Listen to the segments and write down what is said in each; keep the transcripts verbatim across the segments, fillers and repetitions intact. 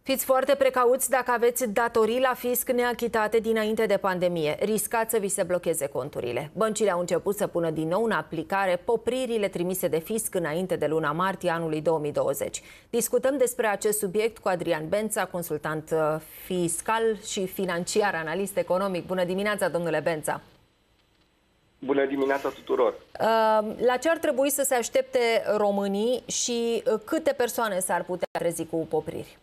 Fiți foarte precauți dacă aveți datorii la fisc neachitate dinainte de pandemie. Riscați să vi se blocheze conturile. Băncile au început să pună din nou în aplicare popririle trimise de fisc înainte de luna martie anului două mii douăzeci. Discutăm despre acest subiect cu Adrian Bența, consultant fiscal și financiar, analist economic. Bună dimineața, domnule Bența! Bună dimineața tuturor! La ce ar trebui să se aștepte românii și câte persoane s-ar putea trezi cu popriri?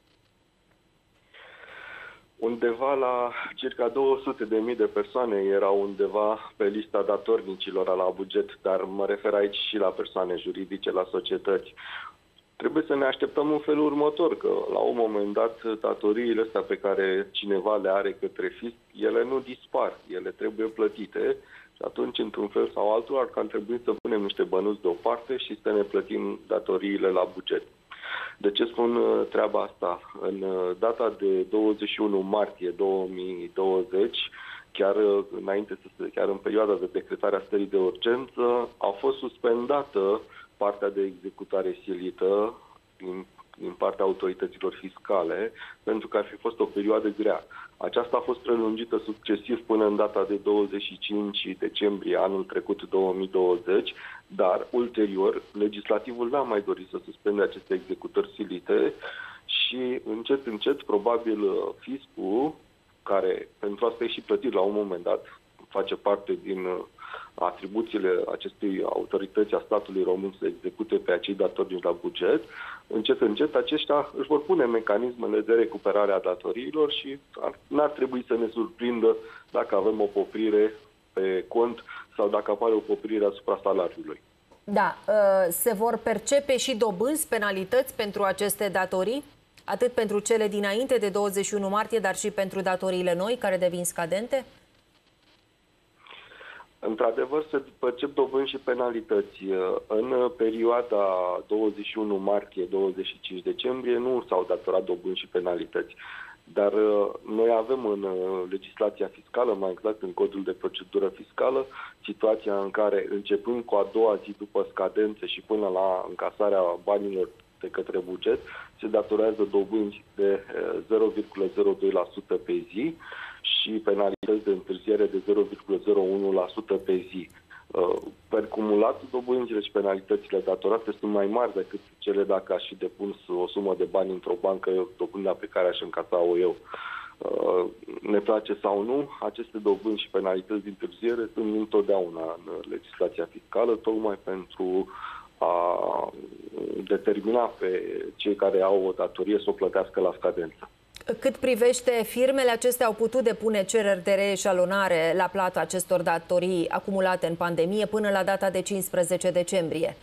Undeva la circa două sute de mii de persoane erau undeva pe lista datornicilor la buget, dar mă refer aici și la persoane juridice, la societăți. Trebuie să ne așteptăm în felul următor, că la un moment dat datoriile astea pe care cineva le are către fisc, ele nu dispar, ele trebuie plătite și atunci, într-un fel sau altul, ar că trebui să punem niște bănuți deoparte și să ne plătim datoriile la buget. De ce spun treaba asta? În data de douăzeci și unu martie două mii douăzeci, chiar înainte să se, chiar în perioada de decretare a stării de urgență, a fost suspendată partea de executare silită din, din partea autorităților fiscale, pentru că ar fi fost o perioadă grea. Aceasta a fost prelungită succesiv până în data de douăzeci și cinci decembrie anul trecut două mii douăzeci, dar ulterior legislativul n-a mai dorit să suspende aceste executări silite și încet, încet, probabil fiscul, care pentru asta e și plătit la un moment dat, face parte din atribuțiile acestei autorități a statului român să execute pe acei datornici la buget, încet, încet, aceștia își vor pune mecanismele de recuperare a datoriilor și n-ar trebui să ne surprindă dacă avem o poprire pe cont sau dacă apare o poprire asupra salariului. Da, se vor percepe și dobânzi, penalități pentru aceste datorii? Atât pentru cele dinainte de douăzeci și unu martie, dar și pentru datoriile noi care devin scadente? Într-adevăr, se percep dobânzi și penalități. În perioada douăzeci și unu martie - douăzeci și cinci decembrie nu s-au datorat dobânzi și penalități. Dar noi avem în legislația fiscală, mai exact în codul de procedură fiscală, situația în care, începând cu a doua zi după scadențe și până la încasarea banilor de către buget, se datorează dobânzi de zero virgulă zero doi la sută pe zi și penalități de întârziere de zero virgulă zero unu la sută pe zi. Per cumulat, dobânzile și penalitățile datorate sunt mai mari decât cele dacă aș fi depus o sumă de bani într-o bancă, dobânda pe care aș încasa-o eu. Ne place sau nu, aceste dobânzi și penalități de întârziere sunt întotdeauna în legislația fiscală, tocmai pentru a determina pe cei care au o datorie să o plătească la scadență. Cât privește firmele, acestea au putut depune cereri de reeșalonare la plata acestor datorii acumulate în pandemie până la data de cincisprezece decembrie.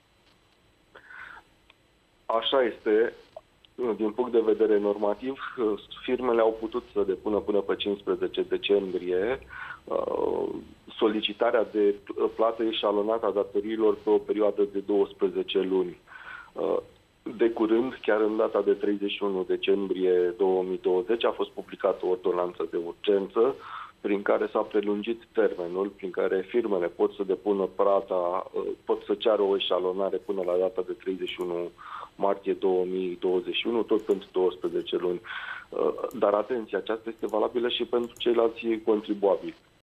Așa este. Din punct de vedere normativ, firmele au putut să depună până pe cincisprezece decembrie solicitarea de plată eșalonată a datoriilor pe o perioadă de douăsprezece luni. De curând, chiar în data de treizeci și unu decembrie două mii douăzeci, a fost publicată o ordonanță de urgență prin care s-a prelungit termenul, prin care firmele pot să depună plata, pot să ceară o eșalonare până la data de treizeci și unu martie două mii douăzeci și unu, tot pentru douăsprezece luni. Dar atenție, aceasta este valabilă și pentru ceilalți contribuabili.